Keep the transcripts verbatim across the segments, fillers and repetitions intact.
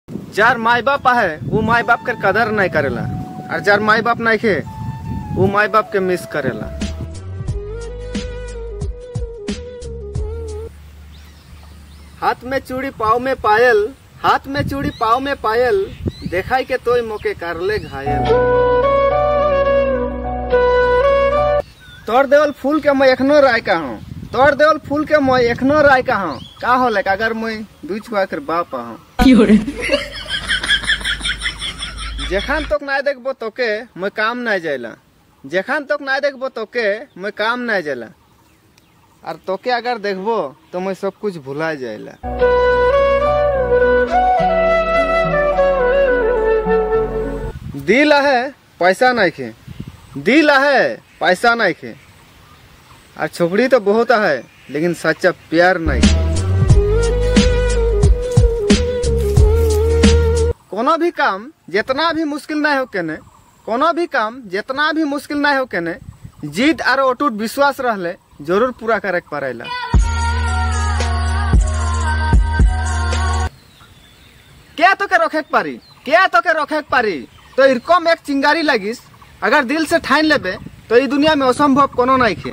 Jar माई बाप है वो माई बाप के कदर नहीं करेला और जार माई बाप नहीं खे वो माई बाप के मिस करेला। हाथ में चूड़ी पाँव में पायल, हाथ में चूड़ी पाँव में पायल, देखाई के तोय मोके करले घायल। तोड़ देवल फूल के मैं एखनो राय का हूँ, तोड़ देवल फूल के मैं एखनो राय का हूँ। का हो ले अगर मैं दूध छुआ कर बाप हूँ। जेखान तक ना देखबो तोके मैं काम नहीं जाइला, जेखान तक ना देखबो तोके मैं काम नहीं जाइला, और तोके अगर देखबो तो मैं सब कुछ भुला जाइला। दिल है पैसा नहीं खे, दिल है पैसा नहीं खे, और छोकरी तो बहुत है लेकिन सच्चा प्यार नहीं। कोनो भी काम जितना भी मुश्किल नहीं हो के ने, कोनो भी काम जितना भी मुश्किल नहीं हो के ने, जिद और अटूट विश्वास रहले जरूर पूरा करे पड़ेला। क्या तो के रखे पारी, क्या तो के रखे पारी, तो इरकम एक चिंगारी लगिस अगर दिल से ठान लेबे तो ये दुनिया में असंभव कोनो नहीं खे।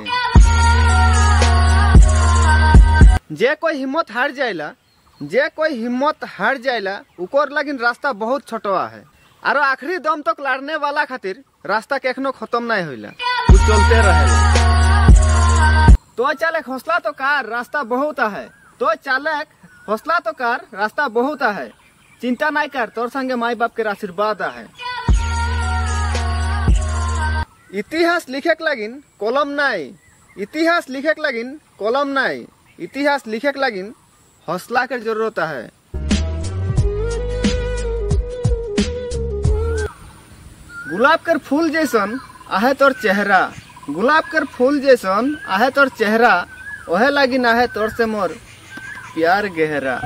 जे कोई हिम्मत हार जाइला, जे कोई हिम्मत हार जाइला उकोर लगिन रास्ता बहुत छोटवा है, और आखिरी दम तक लड़ने वाला खातिर रास्ता केखनो खत्म नहीं होइला, वो चलते रहेला। तो चालक हौसला तो कार रास्ता बहुत है, तो चालक हौसला तो कार रास्ता बहुत है, चिंता नहीं कर तोर संगे माई बाप के आशीर्वाद है। इतिहास लिखे के लगिन कलम नहीं, इतिहास लिखे के लगिन कलम नहीं, इतिहास लिखे के लगिन हौसला के जरूरत है। गुलाब कर फूल जैसन आहे तोर चेहरा, गुलाब कर फूल जैसन आहे तोर चेहरा, ओहे लगिन आहे तोर से मोर प्यार गहरा।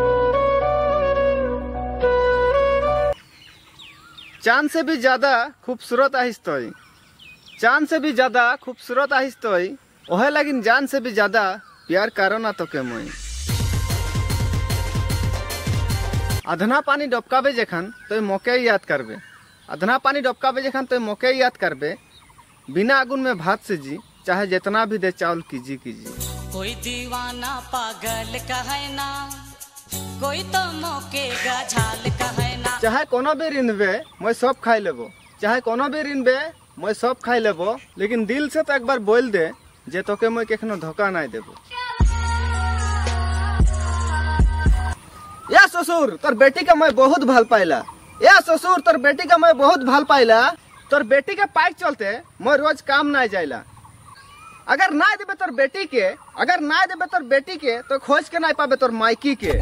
चांद से भी ज्यादा खूबसूरत आहिस तोय, चांद से भी ज्यादा खूबसूरत आहिस तोय, ओहे लगिन जान से भी ज्यादा प्यार करो ना तो के मोई। अधना पानी डबकाबे जेखन तो मौके याद करबे, अधना पानी डबकाबे जेखन तो मौके याद करबे, बिना आगुन में भात से जी चाहे जितना भी दे चावल कीजी कीजी। कोई दीवाना पागल कहे ना, कोई तो मौके का झाल कहे ना। चाहे कोनो भी रिनबे मैं सब खाई लेबो, चाहे कोनो भी रिनबे मैं सब खाई लेबो, लेकिन दिल से तो एक बार बोल दे जे तोके मैं केखनो धोखा नहीं देबो। या ससुर तोर बेटी का मैं बहुत भल पाइला, या ससुर तोर बेटी का मैं बहुत भल पाइला, तोर बेटी के पाइक चलते मैं रोज काम नहीं जाइला। अगर ना देबे तोर बेटी के, अगर ना देबे तोर बेटी के तो खोज के नहीं पाबे तोर माइकी के।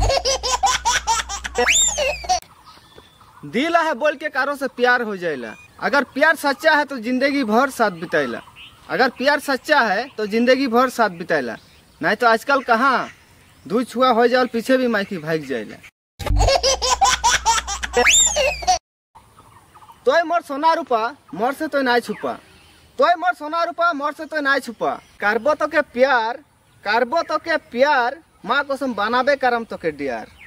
दिल है बोल के कारो से प्यार हो जाइला, अगर प्यार सच्चा है तो जिंदगी भर साथ बिताइला, अगर प्यार सच्चा है तो जिंदगी भर साथ बिताइला, नहीं तो आजकल कहाँ दूध छुआ हो जाए पीछे भी माइकी भाग जाइला। तोय मोर सोना रूपा मोर से तो नहीं छुपा, तोय मोर सोना रूपा मोर से तो नहीं छुपा, करबो तो के प्यार, करबो तो के प्यार, माँ कसम बनाबे करम तो के डियार।